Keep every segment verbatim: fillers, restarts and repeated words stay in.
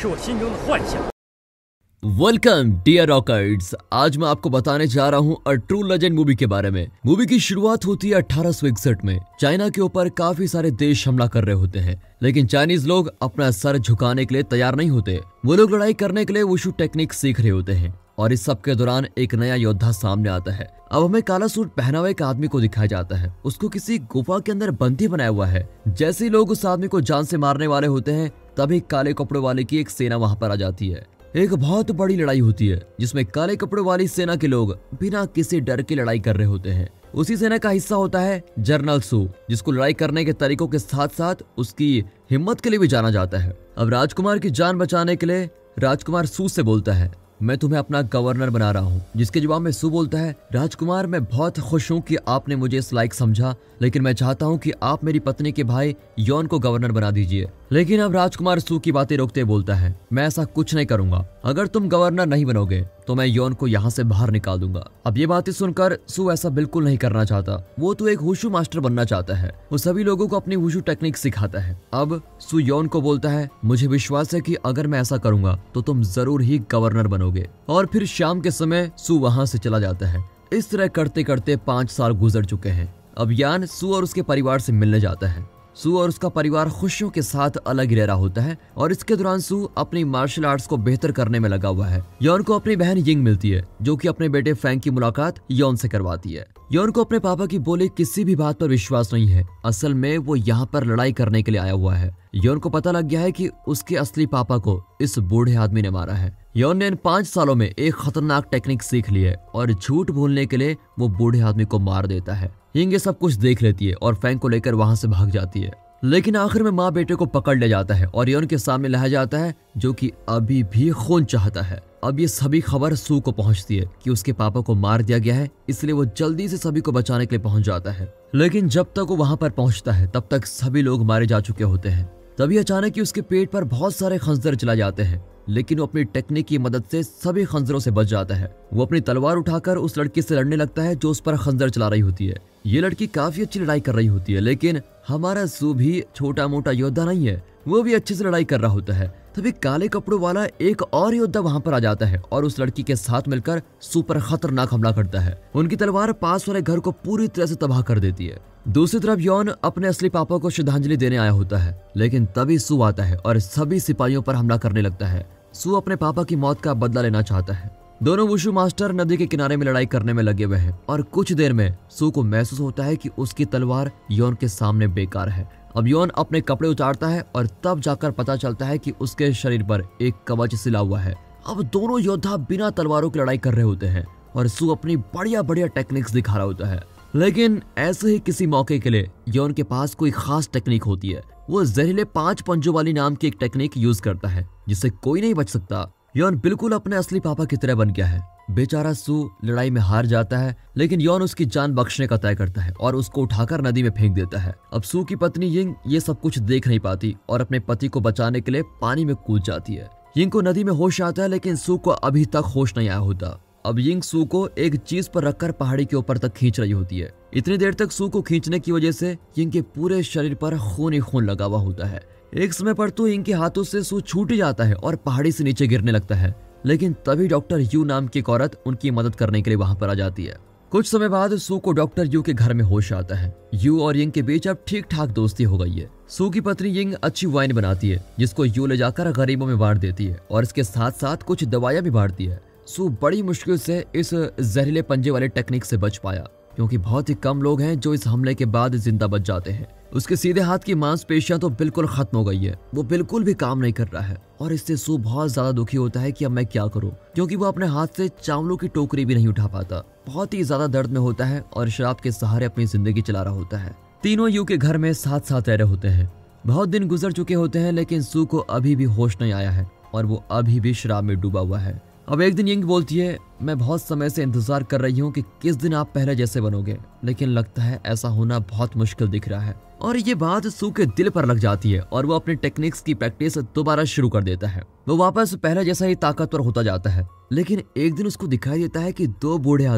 是我心中的幻想。 welcome dear rockers. आज मैं आपको बताने जा रहा हूँ अ ट्रू लेजेंड मूवी के बारे में। मूवी की शुरुआत होती है अठारह सौ इकसठ में। चाइना के ऊपर काफी सारे देश हमला कर रहे होते हैं, लेकिन चाइनीज लोग अपना सर झुकाने के लिए तैयार नहीं होते। वो लोग लड़ाई करने के लिए वुशु टेक्निक सीख रहे होते हैं और इस सब के दौरान एक नया योद्धा सामने आता है। अब हमें काला सूट पहना हुआ एक आदमी को दिखाया जाता है। उसको किसी गुफा के अंदर बंदी बनाया हुआ है। जैसे ही लोग उस आदमी को जान से मारने वाले होते हैं, तभी काले कपड़े वाले की एक सेना वहां पर आ जाती है। एक बहुत बड़ी लड़ाई होती है जिसमें काले कपड़े वाली सेना के लोग बिना किसी डर के लड़ाई कर रहे होते हैं। उसी सेना का हिस्सा होता है जनरल सू, जिसको लड़ाई करने के तरीकों के साथ साथ उसकी हिम्मत के लिए भी जाना जाता है। अब राजकुमार की जान बचाने के लिए राजकुमार सू से बोलता है, मैं तुम्हें अपना गवर्नर बना रहा हूँ। जिसके जवाब में सू बोलता है, राजकुमार मैं बहुत खुश हूँ कि आपने मुझे इस लायक समझा, लेकिन मैं चाहता हूँ कि आप मेरी पत्नी के भाई योन को गवर्नर बना दीजिए। लेकिन अब राजकुमार सू की बातें रोकते बोलता है, मैं ऐसा कुछ नहीं करूंगा। अगर तुम गवर्नर नहीं बनोगे तो मैं योन को यहाँ से बाहर निकाल दूंगा। अब ये बातें सुनकर सू ऐसा बिल्कुल नहीं करना चाहता। वो तो एक वुशु मास्टर बनना चाहता है। वो सभी लोगों को अपनी वुशु टेक्निक सिखाता है। अब सू योन को बोलता है, मुझे विश्वास है कि अगर मैं ऐसा करूंगा तो तुम जरूर ही गवर्नर बनोगे। और फिर शाम के समय सू वहां से चला जाता है। इस तरह करते करते पांच साल गुजर चुके हैं। अब यान सू और उसके परिवार से मिलने जाता है। सू और उसका परिवार खुशियों के साथ अलग ही रह रहा होता है और इसके दौरान सू अपनी मार्शल आर्ट्स को बेहतर करने में लगा हुआ है। योन को अपनी बहन यिंग मिलती है, जो कि अपने बेटे फैंग की मुलाकात योन से करवाती है। योन को अपने पापा की बोली किसी भी बात पर विश्वास नहीं है। असल में वो यहाँ पर लड़ाई करने के लिए आया हुआ है। योन को पता लग गया है कि उसके असली पापा को इस बूढ़े आदमी ने मारा है। योन ने इन पांच सालों में एक खतरनाक टेक्निक सीख ली है और झूठ बोलने के लिए वो बूढ़े आदमी को मार देता है। यिंग ये सब कुछ देख लेती है और फैंग को लेकर वहां से भाग जाती है। लेकिन आखिर में माँ बेटे को पकड़ ले जाता है और योन के सामने लाया जाता है, जो कि अभी भी खून चाहता है। अब ये सभी खबर सू को पहुंचती है कि उसके पापा को मार दिया गया है, इसलिए वो जल्दी से सभी को बचाने के लिए पहुंच जाता है। लेकिन जब तक वो वहां पर पहुंचता है तब तक सभी लोग मारे जा चुके होते हैं। तभी अचानक ही उसके पेट पर बहुत सारे खंजर चला जाते हैं, लेकिन वो अपनी टेक्निक की मदद से सभी खंजरों से बच जाता है। वो अपनी तलवार उठाकर उस लड़की से लड़ने लगता है जो उस पर खंजर चला रही होती है। ये लड़की काफी अच्छी लड़ाई कर रही होती है, लेकिन हमारा सू भी छोटा मोटा योद्धा नहीं है, वो भी अच्छे से लड़ाई कर रहा होता है। तभी काले कपड़ों वाला एक और योद्धा वहां पर आ जाता है और उस लड़की के साथ मिलकर सू पर खतरनाक हमला करता है। उनकी तलवार पास वाले घर को पूरी तरह से तबाह कर देती है। दूसरी तरफ योन अपने असली पापा को श्रद्धांजलि देने आया होता है, लेकिन तभी सू आता है और सभी सिपाहियों पर हमला करने लगता है। सू अपने पापा की मौत का बदला लेना चाहता है। दोनों वुशु मास्टर नदी के किनारे में लड़ाई करने में लगे हुए हैं और कुछ देर में सू को महसूस होता है कि उसकी तलवार योन के सामने बेकार है। अब योन अपने कपड़े उतारता है और तब जाकर पता चलता है कि उसके शरीर पर एक कवच सिला हुआ है। अब दोनों योद्धा बिना तलवारों की लड़ाई कर रहे होते हैं और सू अपनी बढ़िया बढ़िया टेक्निक्स दिखा रहा होता है। लेकिन ऐसे ही किसी मौके के लिए योन के पास कोई खास टेक्निक होती है। वो जहरीले पांच पंजों वाली नाम की एक टेक्निक यूज करता है जिससे कोई नहीं बच सकता। योन बिल्कुल अपने असली पापा की तरह बन गया है। बेचारा सू लड़ाई में हार जाता है, लेकिन योन उसकी जान बख्शने का तय करता है और उसको उठाकर नदी में फेंक देता है। अब सू की पत्नी यिंग ये सब कुछ देख नहीं पाती और अपने पति को बचाने के लिए पानी में कूद जाती है। यिंग को नदी में होश आता है, लेकिन सू को अभी तक होश नहीं आया होता। अब यिंग सू को एक चीज पर रखकर पहाड़ी के ऊपर तक खींच रही होती है। इतनी देर तक सू को खींचने की वजह से यिंग के पूरे शरीर पर खून ही खून लगा हुआ होता है। एक समय पर तो यिंग के हाथों से सू छूट ही जाता है और पहाड़ी से नीचे गिरने लगता है। लेकिन तभी डॉक्टर यू नाम की एक औरत उनकी मदद करने के लिए वहां पर आ जाती है। कुछ समय बाद सू को डॉक्टर यू के घर में होश आता है। यू और यिंग के बीच अब ठीक ठाक दोस्ती हो गई है। सू की पत्नी यिंग अच्छी वाइन बनाती है, जिसको यू ले जाकर गरीबों में बांट देती है और इसके साथ साथ कुछ दवाइयां भी बांटती है। सू बड़ी मुश्किल से इस जहरीले पंजे वाले टेक्निक से बच पाया, क्योंकि बहुत ही कम लोग हैं जो इस हमले के बाद जिंदा बच जाते हैं। उसके सीधे हाथ की मांसपेशियां तो बिल्कुल खत्म हो गई है, वो बिल्कुल भी काम नहीं कर रहा है और इससे सू बहुत ज्यादा दुखी होता है कि अब मैं क्या करूं, क्योंकि वो अपने हाथ से चावलों की टोकरी भी नहीं उठा पाता। बहुत ही ज्यादा दर्द में होता है और शराब के सहारे अपनी जिंदगी चला रहा होता है। तीनों यू के घर में साथ साथ रह रहे होते हैं। बहुत दिन गुजर चुके होते हैं, लेकिन सू को अभी भी होश नहीं आया है और वो अभी भी शराब में डूबा हुआ है। अब एक दिन यिंग बोलती है, मैं बहुत समय से इंतजार कर रही हूँ कि किस दिन आप पहले जैसे बनोगे, लेकिन लगता है ऐसा होना बहुत मुश्किल दिख रहा है। और ये बात सू के दिल पर लग जाती है और वो अपने टेक्निक्स की प्रैक्टिस दोबारा शुरू कर देता है। वो वापस पहले जैसा ही ताकतवर होता जाता है। लेकिन एक दिन उसको दिखाई देता है कि दो बूढ़े आदमी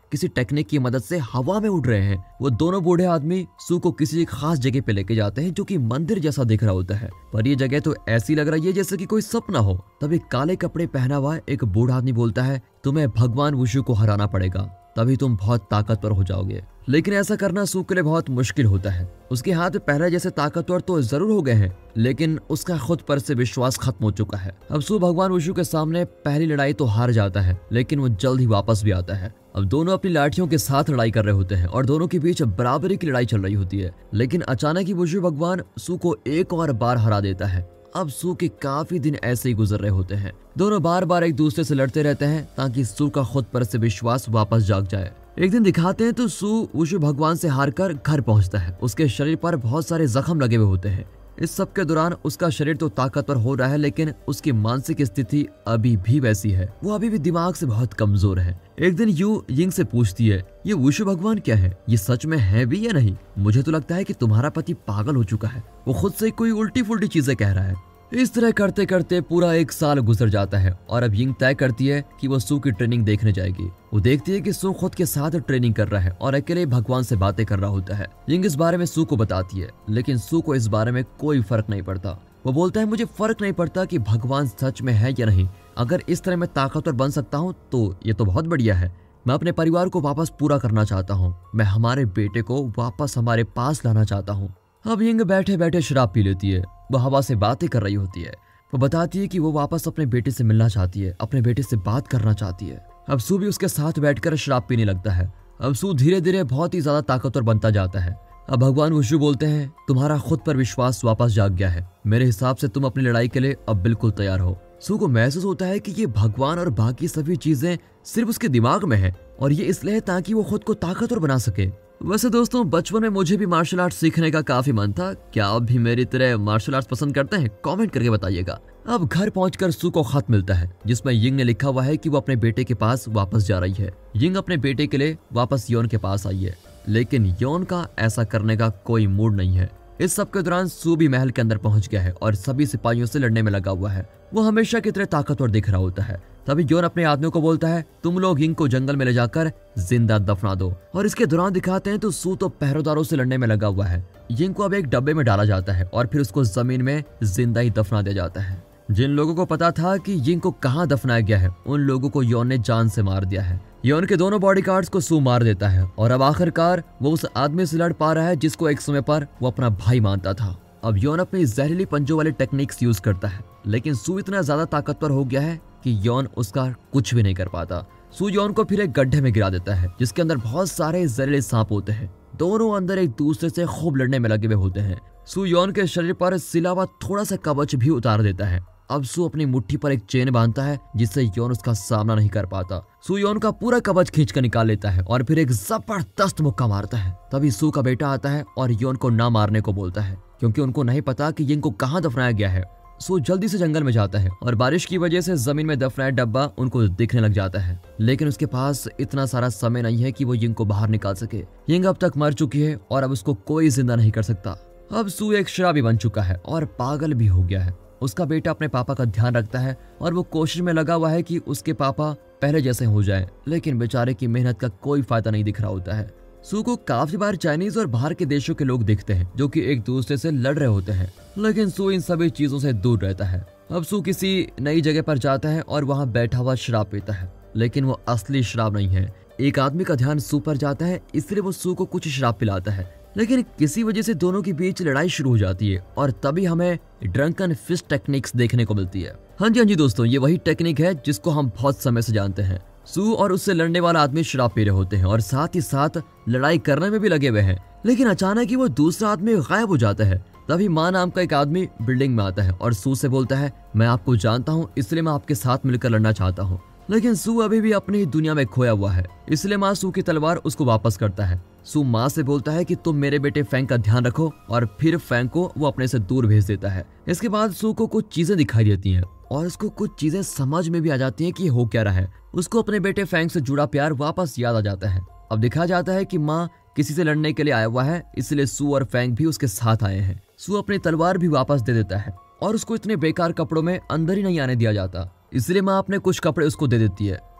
किसी टेक्निक की मदद से हवा में उड़ रहे हैं। वो दोनों बूढ़े आदमी सू को किसी एक खास जगह पे लेके जाते हैं जो कि मंदिर जैसा दिख रहा होता है, पर ये जगह तो ऐसी लग रही है जैसे कि कोई सपना हो। तभी काले कपड़े पहना हुआ एक बूढ़ा आदमी बोलता है, तुम्हें भगवान वुशु को हराना पड़ेगा, तभी तुम बहुत ताकतवर हो जाओगे। लेकिन ऐसा करना सू के लिए बहुत मुश्किल होता है। उसके हाथ पहले जैसे ताकतवर तो जरूर हो गए हैं, लेकिन उसका खुद पर से विश्वास खत्म हो चुका है। अब सू भगवान वुशु के सामने पहली लड़ाई तो हार जाता है, लेकिन वो जल्द ही वापस भी आता है। अब दोनों अपनी लाठियों के साथ लड़ाई कर रहे होते हैं और दोनों के बीच बराबरी की लड़ाई चल रही होती है, लेकिन अचानक ही वुशु भगवान सू को एक और बार हरा देता है। अब सू के काफी दिन ऐसे ही गुजर रहे होते हैं। दोनों बार बार एक दूसरे से लड़ते रहते हैं ताकि सू का खुद पर से विश्वास वापस जाग जाए। एक दिन दिखाते हैं तो सू वुशु भगवान से हारकर घर पहुंचता है। उसके शरीर पर बहुत सारे जख्म लगे हुए होते हैं। इस सब के दौरान उसका शरीर तो ताकतवर हो रहा है, लेकिन उसकी मानसिक स्थिति अभी भी वैसी है। वो अभी भी दिमाग से बहुत कमजोर है। एक दिन यू यिंग से पूछती है, ये वुशु भगवान क्या है? ये सच में है भी या नहीं? मुझे तो लगता है कि तुम्हारा पति पागल हो चुका है, वो खुद से कोई उल्टी फुल्टी चीजें कह रहा है। इस तरह करते करते पूरा एक साल गुजर जाता है और अब यिंग तय करती है कि वो सू की ट्रेनिंग देखने जाएगी। वो देखती है कि सू खुद के साथ ट्रेनिंग कर रहा है और अकेले भगवान से बातें कर रहा होता है। यिंग इस बारे में सू को बताती है, लेकिन सू को इस बारे में कोई फर्क नहीं पड़ता। वो बोलता है, मुझे फर्क नहीं पड़ता कि भगवान सच में है या नहीं, अगर इस तरह मैं ताकतवर बन सकता हूँ तो ये तो बहुत बढ़िया है। मैं अपने परिवार को वापस पूरा करना चाहता हूँ, मैं हमारे बेटे को वापस हमारे पास लाना चाहता हूँ। अब यिंग बैठे बैठे शराब पी लेती है। वो हवा से बातें कर रही होती है। वो बताती है कि वो वापस अपने बेटे से मिलना चाहती है, अपने बेटे से बात करना चाहती है। अब सू भी उसके साथ बैठकर शराब पीने लगता है। अब सू धीरे धीरे बहुत ही ज्यादा ताकतवर बनता जाता है। अब भगवान वुशु बोलते हैं, तुम्हारा खुद पर विश्वास वापस जाग गया है, मेरे हिसाब से तुम अपनी लड़ाई के लिए अब बिल्कुल तैयार हो। सू को महसूस होता है कि ये भगवान और बाकी सभी चीजें सिर्फ उसके दिमाग में है और ये इसलिए ताकि वो खुद को ताकतवर बना सके। वैसे दोस्तों, बचपन में मुझे भी मार्शल आर्ट सीखने का काफी मन था। क्या आप भी मेरी तरह मार्शल आर्ट्स पसंद करते हैं? कमेंट करके बताइएगा। अब घर पहुंचकर सू को खत मिलता है जिसमें यिंग ने लिखा हुआ है कि वो अपने बेटे के पास वापस जा रही है। यिंग अपने बेटे के लिए वापस योन के पास आई है, लेकिन योन का ऐसा करने का कोई मूड नहीं है। इस सब के दौरान सू भी महल के अंदर पहुंच गया है और सभी सिपाहियों से लड़ने में लगा हुआ है। वो हमेशा की तरह ताकतवर दिख रहा होता है। तभी योन अपने आदमियों को बोलता है, तुम लोग यिंग को जंगल में ले जाकर जिंदा दफना दो। और इसके दौरान दिखाते हैं तो सू तो पहरेदारों से लड़ने में लगा हुआ है। यिंग को अब एक डब्बे में डाला जाता है और फिर उसको जमीन में जिंदा ही दफना दिया जाता है। जिन लोगों को पता था कि यिंग को कहाँ दफनाया गया है, उन लोगों को योन ने जान से मार दिया है। योन के दोनों बॉडीगार्ड्स को सू मार देता है और अब आखिरकार वो उस आदमी से लड़ पा रहा है जिसको एक समय पर वो अपना भाई मानता था। अब योन अपनी जहरीली पंजों वाले टेक्निक्स यूज करता है, लेकिन सू इतना ज्यादा ताकतवर हो गया है कि योन उसका कुछ भी नहीं कर पाता। सू योन को फिर एक गड्ढे में गिरा देता है जिसके अंदर बहुत सारे जहरीले सांप होते हैं। दोनों अंदर एक दूसरे से खूब लड़ने में लगे हुए होते हैं। सू योन के शरीर पर सिला हुआ थोड़ा सा कवच भी उतार देता है। अब सू अपनी मुट्ठी पर एक चेन बांधता है जिससे योन उसका सामना नहीं कर पाता। सू योन का पूरा कवच खींच कर निकाल लेता है और फिर एक जबरदस्त मुक्का मारता है। तभी सू का बेटा आता है और योन को ना मारने को बोलता है, क्योंकि उनको नहीं पता कि यिंग को कहाँ दफनाया गया है। सू जल्दी से जंगल में जाता है और बारिश की वजह से जमीन में दफनाया डब्बा उनको दिखने लग जाता है, लेकिन उसके पास इतना सारा समय नहीं है कि वो यिंग को बाहर निकाल सके। यिंग अब तक मर चुकी है और अब उसको कोई जिंदा नहीं कर सकता। अब सू एक शराबी बन चुका है और पागल भी हो गया है। उसका बेटा अपने पापा का ध्यान रखता है और वो कोशिश में लगा हुआ है कि उसके पापा पहले जैसे हो जाएं, लेकिन बेचारे की मेहनत का कोई फायदा नहीं दिख रहा होता है। सू को काफी बार चाइनीज और बाहर के देशों के लोग दिखते हैं जो कि एक दूसरे से लड़ रहे होते हैं, लेकिन सू इन सभी चीजों से दूर रहता है। अब सू किसी नई जगह पर जाता है और वहाँ बैठा हुआ शराब पीता है, लेकिन वो असली शराब नहीं है। एक आदमी का ध्यान सू पर जाता है, इसलिए वो सू को कुछ शराब पिलाता है, लेकिन किसी वजह से दोनों के बीच लड़ाई शुरू हो जाती है और तभी हमें ड्रंकन फिस्ट टेक्निक्स देखने को मिलती है। हाँ जी हाँ जी दोस्तों, ये वही टेक्निक है जिसको हम बहुत समय से जानते हैं। सू और उससे लड़ने वाला आदमी शराब पी रहे होते हैं और साथ ही साथ लड़ाई करने में भी लगे हुए हैं, लेकिन अचानक ही वो दूसरा आदमी गायब हो जाता है। तभी माँ नाम का एक आदमी बिल्डिंग में आता है और सू से बोलता है, मैं आपको जानता हूँ, इसलिए मैं आपके साथ मिलकर लड़ना चाहता हूँ। लेकिन सू अभी भी अपनी दुनिया में खोया हुआ है, इसलिए माँ सू की तलवार उसको वापस करता है। सू माँ से बोलता है कि तुम मेरे बेटे फैंग का ध्यान रखो और फिर फैंग को वो अपने से दूर भेज देता है। इसके बाद सू को कुछ चीजें दिखाई देती हैं और उसको कुछ चीजें समझ में भी आ जाती हैं कि हो क्या रहा है। उसको अपने बेटे फैंग से जुड़ा प्यार वापस याद आ जाता है। अब दिखाया जाता है कि माँ किसी से लड़ने के लिए आया हुआ है, इसलिए सू और फैंग भी उसके साथ आए हैं। सू अपनी तलवार भी वापस दे देता है और उसको इतने बेकार कपड़ों में अंदर ही नहीं आने दिया जाता, इसलिए माँ अपने कुछ कपड़े उसको दे देती है।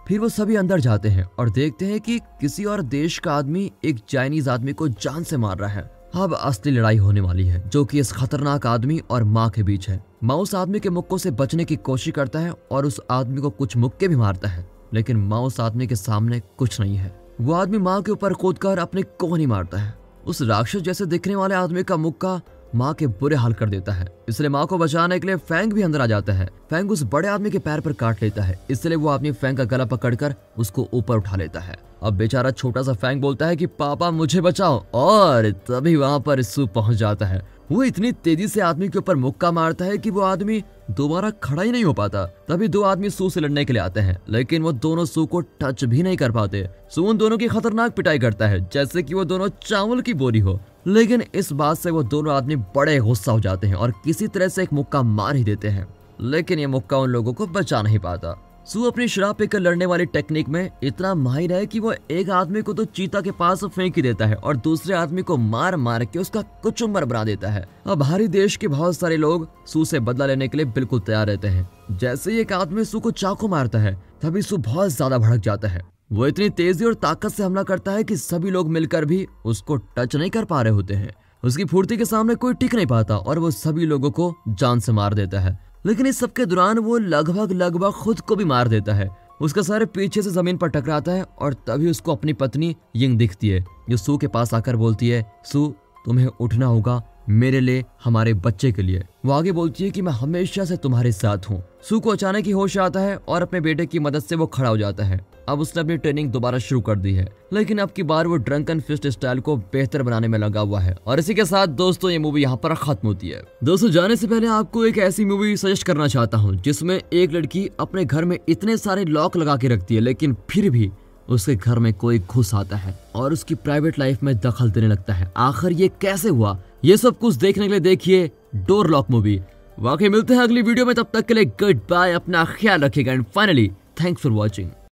फिर वो सभी अंदर जाते हैं और देखते हैं कि किसी और देश का आदमी एक चाइनीज आदमी को जान से मार रहा है। अब असली लड़ाई होने वाली है, जो कि इस खतरनाक आदमी और माँ के बीच है। माँ उस आदमी के मुक्कों से बचने की कोशिश करता है और उस आदमी को कुछ मुक्के भी मारता है, लेकिन माँ उस आदमी के सामने कुछ नहीं है। वो आदमी माँ के ऊपर कूदकर अपने को नहीं मारता है। उस राक्षस जैसे दिखने वाले आदमी का मुक्का माँ के बुरे हाल कर देता है, इसलिए माँ को बचाने के लिए फैंग भी अंदर आ जाता है। फैंग उस बड़े आदमी के पैर पर काट लेता है, इसलिए वो आदमी फैंग का गला पकड़कर उसको ऊपर उठा लेता है। अब बेचारा छोटा सा फैंग बोलता है कि पापा मुझे बचाओ, और तभी वहाँ पर सू पहुँच जाता है। वो इतनी तेजी से आदमी के ऊपर मुक्का मारता है कि वो आदमी दोबारा खड़ा ही नहीं हो पाता। तभी दो आदमी सू से लड़ने के लिए आते हैं, लेकिन वो दोनों सू को टच भी नहीं कर पाते। सू उन दोनों की खतरनाक पिटाई करता है, जैसे कि वो दोनों चावल की बोरी हो। लेकिन इस बात से वो दोनों आदमी बड़े गुस्सा हो जाते हैं और किसी तरह से एक मुक्का मार ही देते हैं, लेकिन ये मुक्का उन लोगों को बचा नहीं पाता। सू अपनी शराब पीकर लड़ने वाली टेक्निक में इतना माहिर है कि वो एक आदमी को तो चीता के पास फेंक ही देता है और दूसरे आदमी को मार मार के उसका कुचुम्बर बना देता है। अब बाहरी देश के बहुत सारे लोग सू से बदला लेने के लिए बिल्कुल तैयार रहते हैं। जैसे ही एक आदमी सू को चाकू मारता है, तभी सू बहुत ज्यादा भड़क जाता है। वो इतनी तेजी और ताकत से हमला करता है कि सभी लोग मिलकर भी उसको टच नहीं कर पा रहे होते हैं। उसकी फुर्ती के सामने कोई टिक नहीं पाता और वो सभी लोगों को जान से मार देता है। लेकिन इस सब के दौरान वो लगभग लगभग खुद को भी मार देता है। उसका सर पीछे से जमीन पर टकराता है और तभी उसको अपनी पत्नी यिंग दिखती है, जो सू के पास आकर बोलती है, सू तुम्हें उठना होगा, मेरे लिए, हमारे बच्चे के लिए। वो आगे बोलती है कि मैं हमेशा से तुम्हारे साथ हूँ। सू को अचानक ही होश आता है और अपने बेटे की मदद से वो खड़ा हो जाता है। अब उसने अपनी ट्रेनिंग दोबारा शुरू कर दी है, लेकिन अब की बार वो ड्रंकन फिस्ट स्टाइल को बेहतर बनाने में लगा हुआ है। और इसी के साथ दोस्तों ये मूवी यहाँ पर खत्म होती है। दोस्तों जाने से पहले आपको एक ऐसी मूवी सजेस्ट करना चाहता हूँ जिसमें एक लड़की अपने घर में इतने सारे लॉक लगा के रखती है, लेकिन फिर भी उसके घर में कोई घुस आता है और उसकी प्राइवेट लाइफ में दखल देने लगता है। आखिर ये कैसे हुआ, ये सब कुछ देखने के लिए देखिए डोर लॉक मूवी। वाकई मिलते हैं अगली वीडियो में, तब तक के लिए गुड बाय, अपना ख्याल रखिएगा and finally thanks for watching.